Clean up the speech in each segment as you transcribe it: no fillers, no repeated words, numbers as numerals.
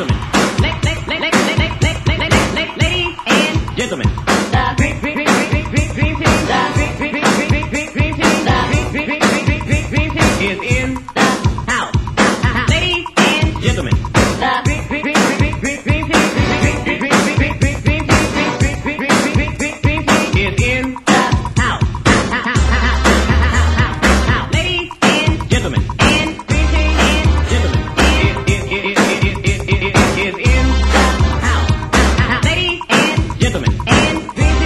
gentlemen, ladies and gentlemen, the dream team, the dream team is in the house. Ladies and gentlemen, the dream team is in the house. Ladies and gentlemen, and gentlemen, is in the house. Ladies and gentlemen, and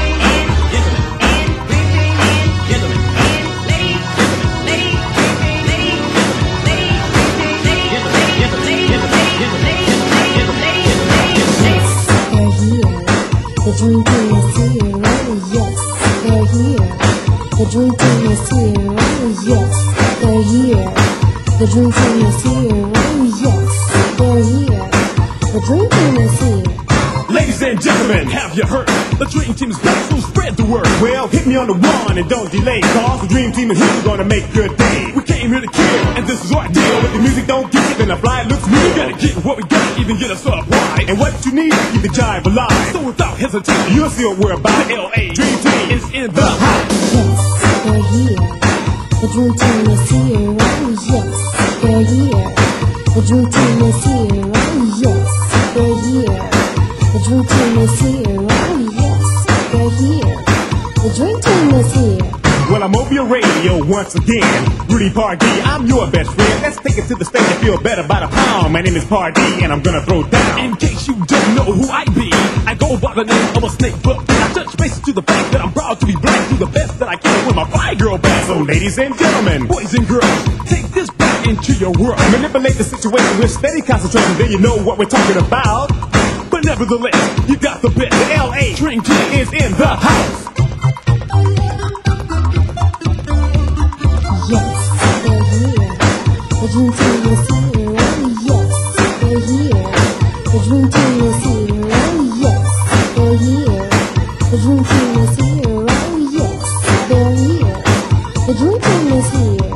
the dream team is here, oh yes, they're here. The dream team is here, oh yes, they're here. The dream team is here, oh yes, they're here. The dream team is here. Ladies and gentlemen, have you heard? The Dream Team is back, so spread the word. Well, hit me on the one and don't delay, cause the Dream Team is here, we're gonna make your day. We came here to kill, and this is our deal. If the music don't get it, then the fly looks real. We gotta get what we got, even get us up wide. And what you need, keep the jive alive. So without hesitation, you'll see what we're about. The L.A. Dream Team is in the house. Yes, they're here. The dream team is here, oh yes, they're here. The dream team is here, oh yes, they're here. The dream team is here, oh yes, they're here. The dream team is here. Well, I'm over your radio once again. Rudy Pardee, I'm your best friend. Let's take it to the stage and feel better by the pound. My name is Pardee, and I'm gonna throw down. In case you don't know who I be, I go by the name of a snake, but I touch bases to the fact that I'm proud to be black. Do the best that I can with my fly girl back. So ladies and gentlemen, boys and girls, take this back into your world. Manipulate the situation with steady concentration, then you know what we're talking about. But nevertheless, you got the best. The L.A. Dream Team is in the house. Yes, they're here. The dream team is here, oh yes, they're here. The dream team is here, oh yes, they're here. The dream team is here, oh yes, they're here. The dream team is here.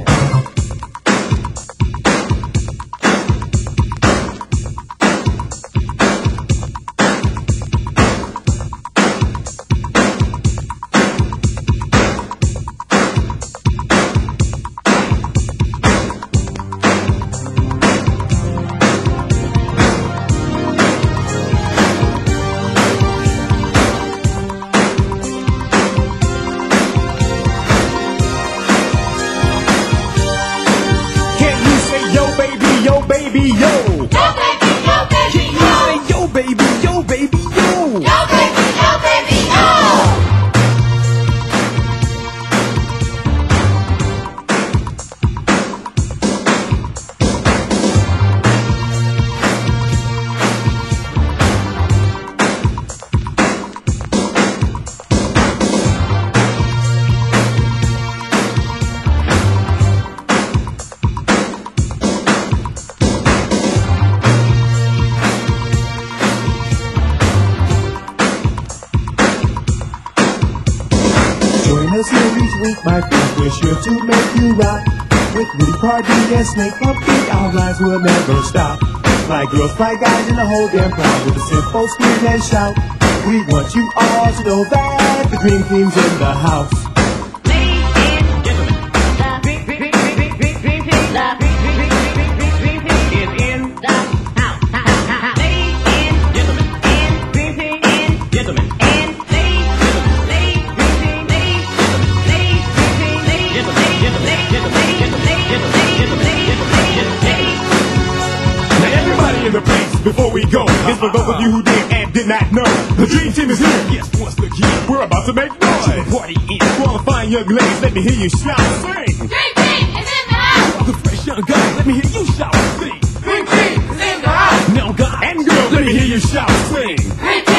Yo, baby, yo. Yo, baby, yo, baby, yo. Can you say yo, baby, yo, baby, yo? Yo, baby, yo, baby, yo. Join us here each week, my friends, we're sure to make you rock. With Rudy Pardee and Snake Puppy, our rhymes will never stop. Fly girls, fly guys, and the whole damn crowd with a simple scream and shout. We want you all to know that the Dream Team's in the house. ladies and gentlemen, the dream team is in the house. Ladies and gentlemen, and dream team and gentlemen, and Now everybody in the place, before we go, it's for those of you who did and did not know. The Dream Team is here, yes, once again. We're about to make noise. To the party in. For all the fine young ladies, let me hear you shout, sing. Dream Team is in the house. All the fresh young guys, let me hear you shout, sing. Dream Team is in the house. Now guys and girls, let me hear you shout, sing. Dream